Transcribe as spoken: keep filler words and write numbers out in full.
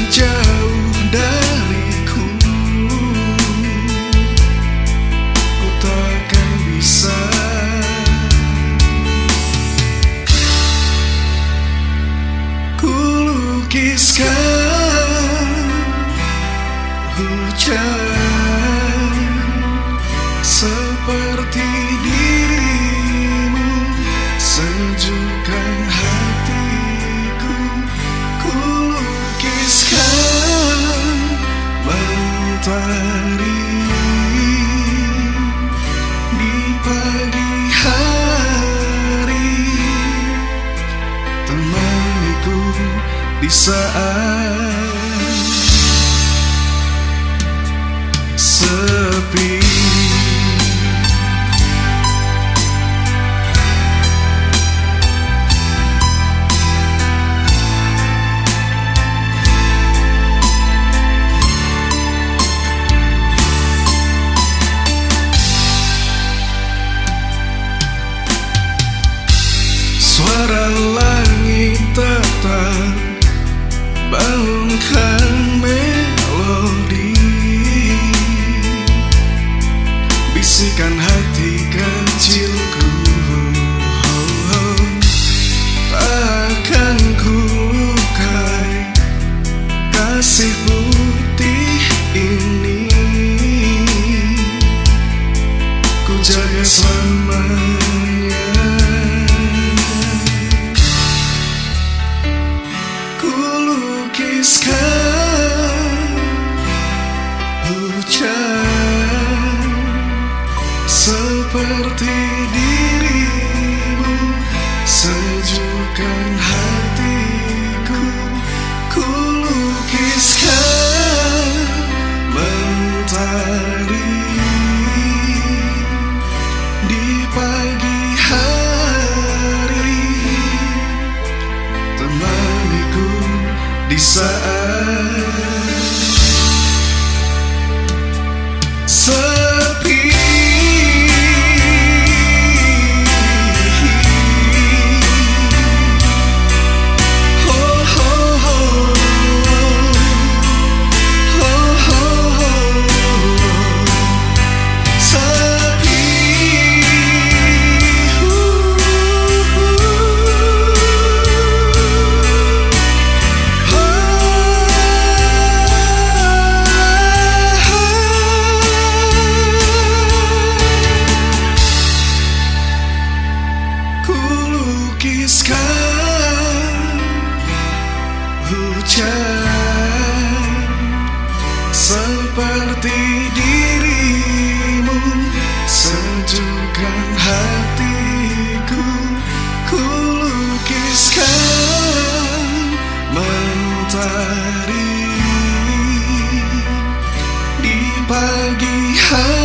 jauh dariku, ku takkan bisa ku lukiskan hujan seperti dirimu, sejukkan hatiku. Ku lukiskan mentari di pagi hari, temaniku di saat sepi. Suara langit tetap bangunkan melodi, bisikan hati kecilku. Oh, oh. Takkan ku lukai kasih putih ini, ku jaga selamanya. Ku lukiskan hujan seperti dirimu, sejukkan hatiku. Ku lukiskan mentari di pagi hari, temaniku di saat sepi. Lukiskan hujan seperti dirimu, sejukkan hatiku. Ku lukiskan mentari di pagi hari,